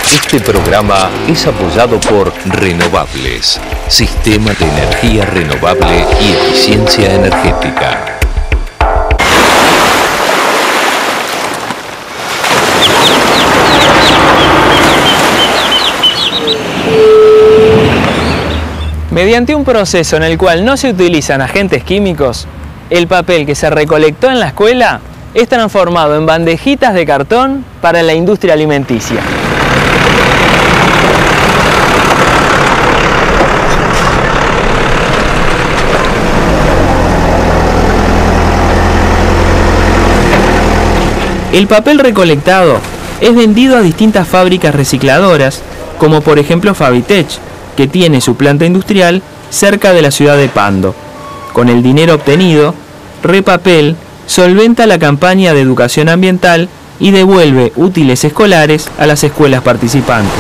Este programa es apoyado por Renovables, Sistema de Energía Renovable y Eficiencia Energética. Mediante un proceso en el cual no se utilizan agentes químicos, el papel que se recolectó en la escuela es transformado en bandejitas de cartón para la industria alimenticia. El papel recolectado es vendido a distintas fábricas recicladoras, como por ejemplo Fabitech, que tiene su planta industrial cerca de la ciudad de Pando. Con el dinero obtenido, Repapel solventa la campaña de educación ambiental y devuelve útiles escolares a las escuelas participantes.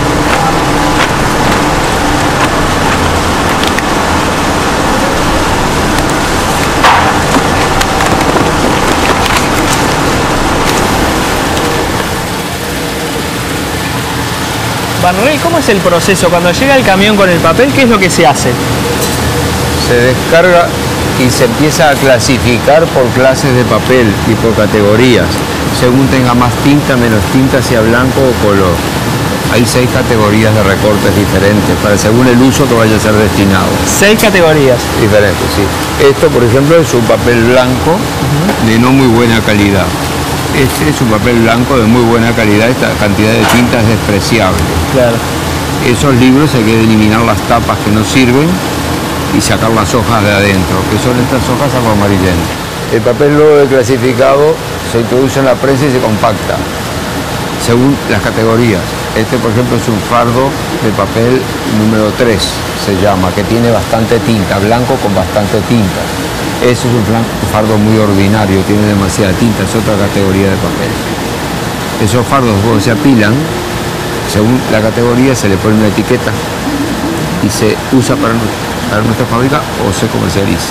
Manuel, ¿cómo es el proceso? Cuando llega el camión con el papel, ¿qué es lo que se hace? Se descarga y se empieza a clasificar por clases de papel y por categorías, según tenga más tinta, menos tinta, sea blanco o color. Hay 6 categorías de recortes diferentes, según el uso que vaya a ser destinado. 6 categorías. Diferentes, sí. Esto, por ejemplo, es un papel blanco de no muy buena calidad. Este es un papel blanco de muy buena calidad, esta cantidad de tinta es despreciable. Claro. Esos libros hay que eliminar las tapas que no sirven y sacar las hojas de adentro, que son estas hojas aguamarillentas. El papel luego de clasificado se introduce en la prensa y se compacta, según las categorías. Este, por ejemplo, es un fardo de papel número 3, se llama, que tiene bastante tinta, blanco con bastante tinta. Ese es un fardo muy ordinario, tiene demasiada tinta, es otra categoría de papel. Esos fardos cuando se apilan, según la categoría se le pone una etiqueta y se usa para nuestra fábrica o se comercializa.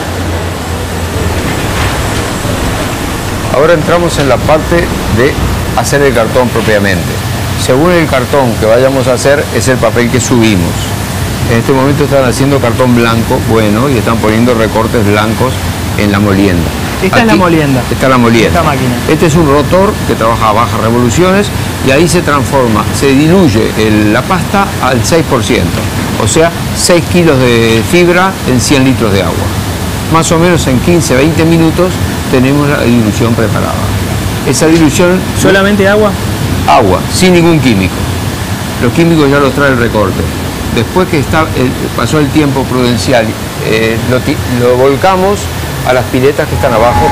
Ahora entramos en la parte de hacer el cartón propiamente. Según el cartón que vayamos a hacer es el papel que subimos. En este momento están haciendo cartón blanco, bueno, y están poniendo recortes blancos en la molienda. Esta es la molienda. Esta es la molienda. Esta máquina. Este es un rotor que trabaja a bajas revoluciones y ahí se transforma, se diluye la pasta al 6%, o sea, 6 kilos de fibra en 100 litros de agua. Más o menos en 15-20 minutos tenemos la dilución preparada. Esa dilución... ¿Solamente agua? Agua, sin ningún químico. Los químicos ya los trae el recorte. Después que pasó el tiempo prudencial, lo volcamos a las piletas que están abajo.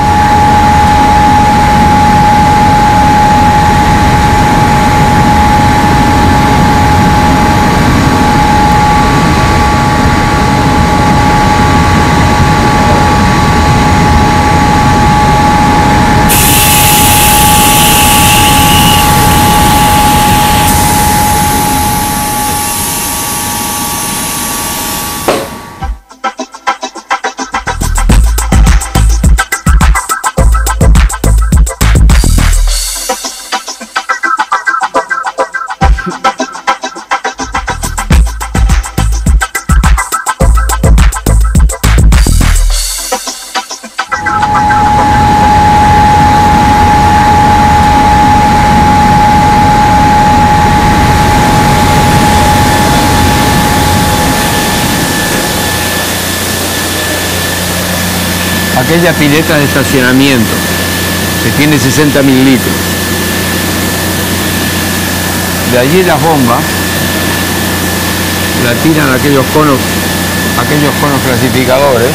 Aquella pileta de estacionamiento que tiene 60 mililitros. De allí las bombas la tiran aquellos conos clasificadores.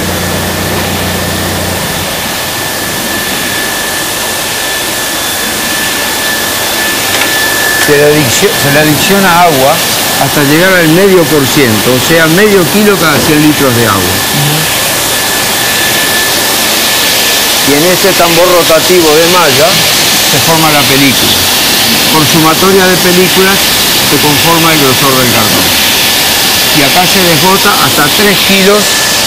Se le adiciona agua hasta llegar al 0,5%, o sea, medio kilo cada 100 litros de agua. Y en este tambor rotativo de malla se forma la película. Por sumatoria de películas se conforma el grosor del cartón. Y acá se desbota hasta 3 kilos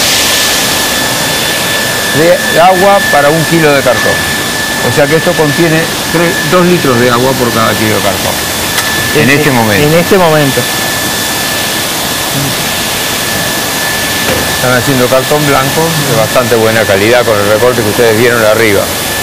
de agua para 1 kilo de cartón. O sea que esto contiene 2 litros de agua por cada kilo de cartón. en este momento. En este momento. Están haciendo cartón blanco de bastante buena calidad con el recorte que ustedes vieron arriba.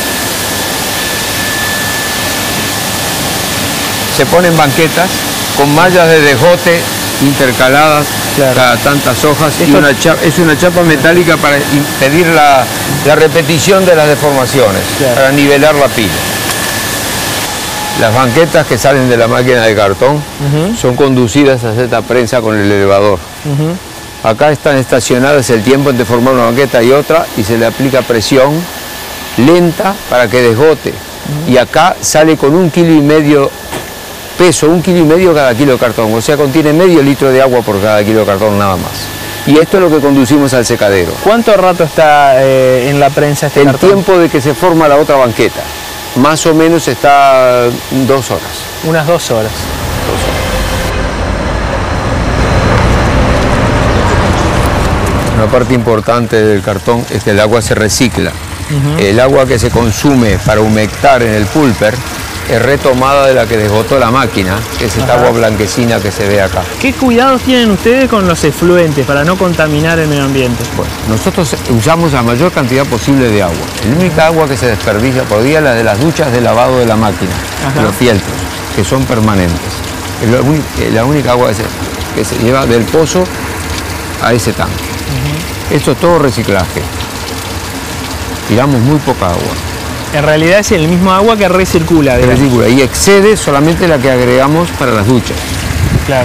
Se ponen banquetas con mallas de dejote intercaladas, claro, cada tantas hojas, y esto... es una chapa metálica para impedir la repetición de las deformaciones, claro, para nivelar la pila. Las banquetas que salen de la máquina de cartón son conducidas a esta prensa con el elevador. Acá están estacionadas el tiempo entre formar una banqueta y otra y se le aplica presión lenta para que desgote. Y acá sale con 1,5 kilos peso, 1,5 kilos cada kilo de cartón, o sea, contiene medio litro de agua por cada kilo de cartón nada más. Y esto es lo que conducimos al secadero. ¿Cuánto rato está en la prensa este cartón? El tiempo de que se forma la otra banqueta, más o menos está 2 horas. Unas 2 horas. Una parte importante del cartón es que el agua se recicla. El agua que se consume para humectar en el pulper es retomada de la que desbotó la máquina, que es esta agua blanquecina que se ve acá. ¿Qué cuidados tienen ustedes con los efluentes para no contaminar el medio ambiente? Bueno, nosotros usamos la mayor cantidad posible de agua. La única agua que se desperdicia por día es la de las duchas de lavado de la máquina, los fieltros, que son permanentes. Es la única agua que se lleva del pozo a ese tanque. Esto es todo reciclaje. Tiramos muy poca agua. En realidad es el mismo agua que recircula, digamos. Recircula y excede solamente la que agregamos para las duchas. Claro.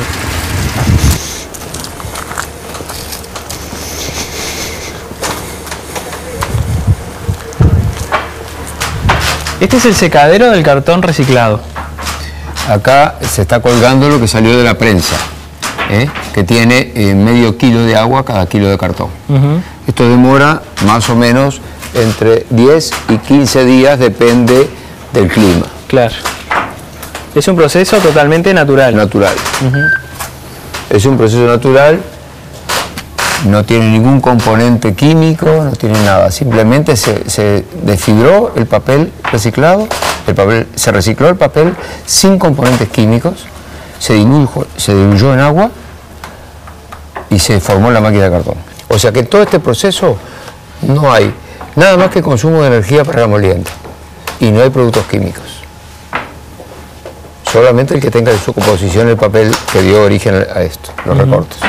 Este es el secadero del cartón reciclado. Acá se está colgando lo que salió de la prensa, que tiene medio kilo de agua cada kilo de cartón. Esto demora más o menos entre 10 y 15 días, depende del clima. Claro. Es un proceso totalmente natural. Natural. Es un proceso natural, no tiene ningún componente químico, no tiene nada. Simplemente se desfibró el papel reciclado, se recicló el papel sin componentes químicos, se diluyó en agua y se formó la máquina de cartón. O sea que en todo este proceso no hay nada más que consumo de energía para la molienda y no hay productos químicos. Solamente el que tenga en su composición el papel que dio origen a esto, los recortes.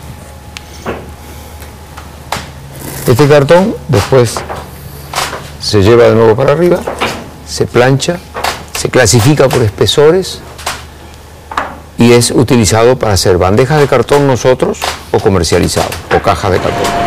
Este cartón después se lleva de nuevo para arriba, se plancha, se clasifica por espesores y es utilizado para hacer bandejas de cartón nosotros o comercializado, o cajas de cartón.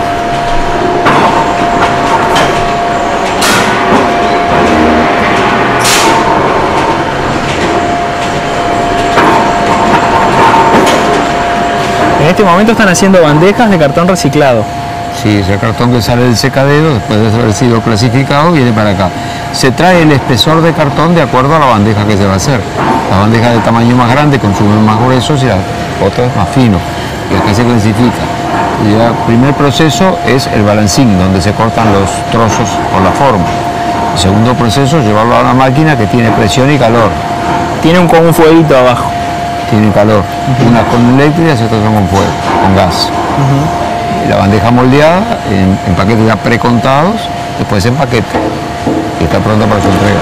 En este momento están haciendo bandejas de cartón reciclado. Sí, ese cartón que sale del secadero, después de haber sido clasificado, viene para acá. Se trae el espesor de cartón de acuerdo a la bandeja que se va a hacer. Las bandejas de tamaño más grande consumen más gruesos y las otras más finos. Y acá se clasifica. Y el primer proceso es el balancín, donde se cortan los trozos por la forma. El segundo proceso es llevarlo a una máquina que tiene presión y calor. Tiene un fueguito abajo. Tiene calor. Unas con eléctricas y otras son con fuego, con gas. La bandeja moldeada en paquetes ya precontados, después en paquete, y está pronta para su entrega.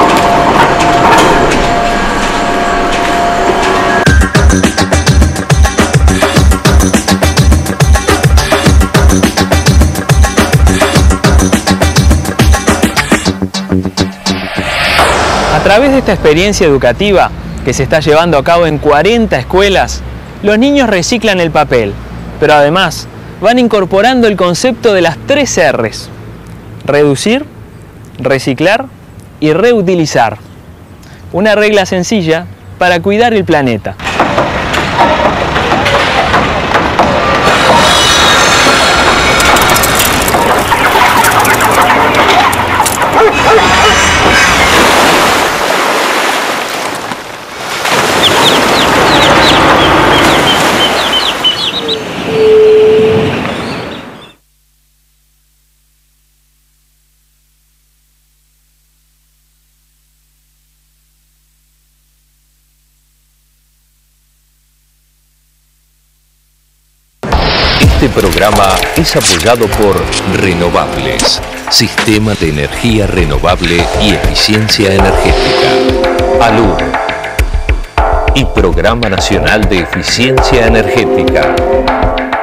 A través de esta experiencia educativa que se está llevando a cabo en 40 escuelas, los niños reciclan el papel, pero además van incorporando el concepto de las 3 R's: reducir, reciclar y reutilizar. Una regla sencilla para cuidar el planeta. Este programa es apoyado por Renovables, Sistema de Energía Renovable y Eficiencia Energética, ALUR, y Programa Nacional de Eficiencia Energética.